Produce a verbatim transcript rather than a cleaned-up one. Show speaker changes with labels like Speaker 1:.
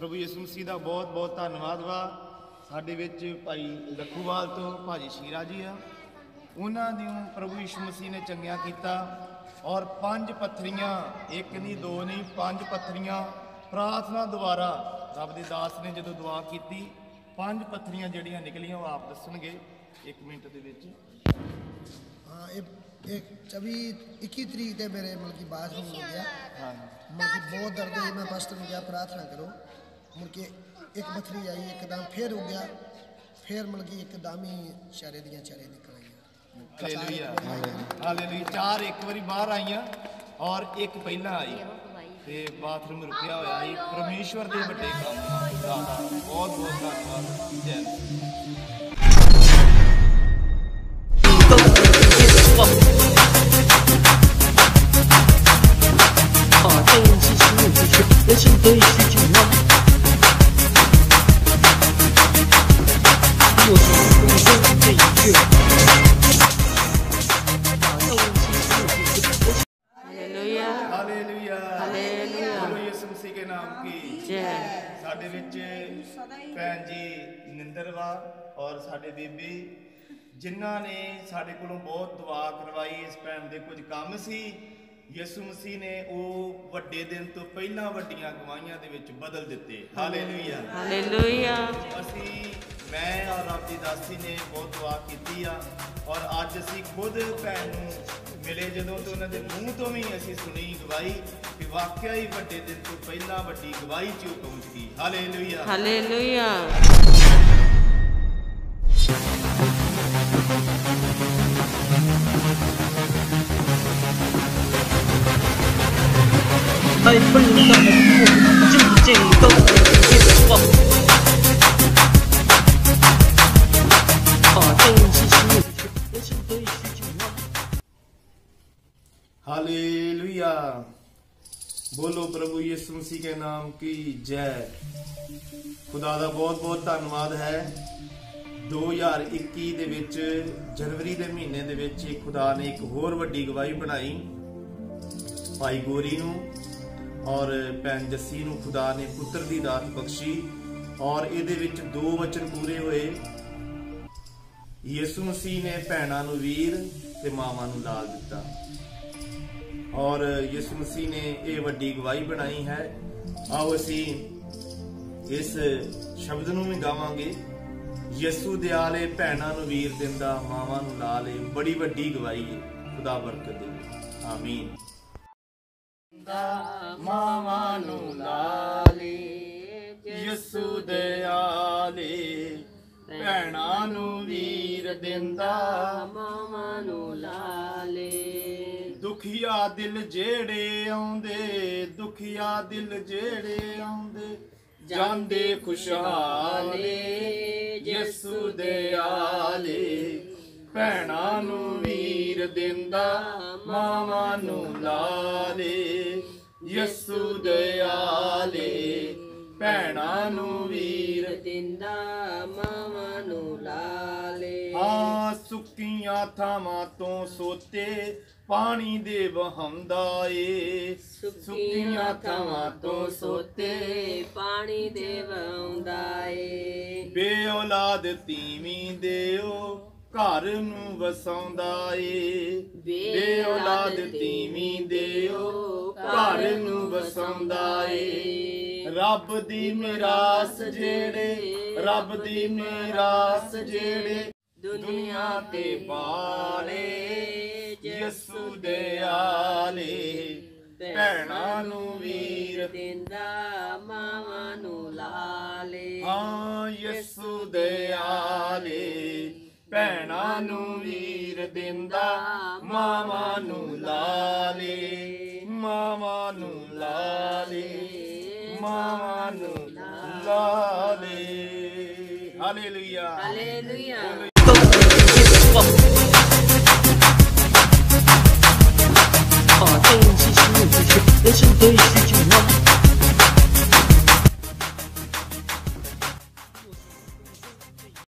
Speaker 1: प्रभु यीशु मसीह का बहुत बहुत धन्यवाद वा। साडे विच भाई लखूवाल तो भाजी शीरा जी आ, उन्होंने प्रभु यीशु मसीह ने चंगिया किया और पांच पत्थरियां, एक नहीं दो नहीं पांच पत्थरियां प्रार्थना द्वारा रब दे दास ने जो दुआ की, पांच पत्थरियां जड़ियां निकलियां वो आप दसणगे एक मिनट दे विच।
Speaker 2: हाँ एक चौबी इक्की तरीक से मेरे मतलब कि बाथरूम हो गया,
Speaker 1: हाँ
Speaker 2: मतलब कि बहुत दर्द हुई। मैं पास्टर में गया प्रार्थना करो, मुड़ के एक पत्थरी आई एकदम फिर हो गया, फिर मतलब कि एकदम ही चारे दियाँ चारे निकल आई।
Speaker 1: Hallelujah hallelujah. चार एक बारी बाहर आईयां और एक पहला आई ते बाथरूम रुकिया होया ही। परमेश्वर दे बड़े काम दा बहुत बहुत धन्यवाद। जय人生的需求啊，我是不能这一句。
Speaker 3: हालेलुया
Speaker 1: हालेलुया
Speaker 3: हालेलुया।
Speaker 1: बोलो यीशु मसीह के नाम की
Speaker 3: जय।
Speaker 1: साडे विच भैन जी निंदरवा और साडे बीबी जिन्हां ने साडे कोलों बहुत दुआ करवाई। इस भैन दे कुछ काम सी, यीशु मसीह ने वो वड्डे दिन तो पहला वड्डियां गवाहियां दे विच बदल दिते। Hallelujah
Speaker 3: hallelujah.
Speaker 1: असी मैं और रब दी दासी ने बहुत दुआ की और अज असी खुद भैन नूं मिले जदों तो उन्हां दे मूँह तो भी असी सुनी गवाही कि वाकई ही वड्डे दिन तो पहला वड्डी गवाही च पहुंच गई। Hallelujah
Speaker 3: hallelujah.
Speaker 4: 在奔腾的路，静静都别忘。把正气心入去，人生得以需求啊。
Speaker 1: हालेलुया। बोलो प्रभु यीशु मसीह के नाम की जय। खुदा दा बहुत बहुत धन्यवाद है। दो हज़ार इक्की दे विच जनवरी दे महीने दे विच खुदा ने एक होर वड्डी गवाही बनाई भाई गोरी नूं और भैन जस्सी नूं खुदा ने पुत्र दी दात बख्शी और इहदे विच दो वचन पूरे होए। यीशु मसीह ने भैणां नूं वीर ते मावां नूं लाल दिता और यीशु मसीह ने यह वड्डी गवाही बनाई है। आओ असी इस शब्द नूं भी गावांगे। यीशु दयाले भैणां नूं वीर दिंदा मावां नूं लाल। बड़ी वड्डी गवाही है। खुदा बरकत दे। आमीन। मावां नूं लाले यीशु दयाले भैणां नूं वीर दिंदा
Speaker 3: मावां नूं लाले।
Speaker 1: दुखिया दिल जेड़े आउंदे, दुखिया दिल जेड़े आउंदे जांदे खुशहाले यीशु दयाले भैणां नूं वीर दिंदा मावां नूं लाले। यीशु दयाले भैणां नूं वीर
Speaker 3: दिंदा मावां नूं लाले।
Speaker 1: हाँ सुक्कियां थावां तो सोते पानी दे वहांदा ए। सुक्कियां थावां तो सोते
Speaker 3: पानी दे वहांदा ए।
Speaker 1: बे औलाद तीवीं देओ घर नूं वसाउंदा ए। बे औलाद तीवीं देओ घर नूं वसाउंदा ए। रब दी मिरास जेड़े, रब दी मिरास जेड़े दुनिया ते पाले यीशु दयाले भैणां नूं वीर
Speaker 3: दिंदा मावां नूं लाले।
Speaker 1: हाँ यीशु दयाले भैणां नूं वीर दिंदा मावां नूं लाले। मावां नूं लाले मावां नूं लाले। Hallelujah
Speaker 3: hallelujah.
Speaker 4: 把正气心入去，人生得以需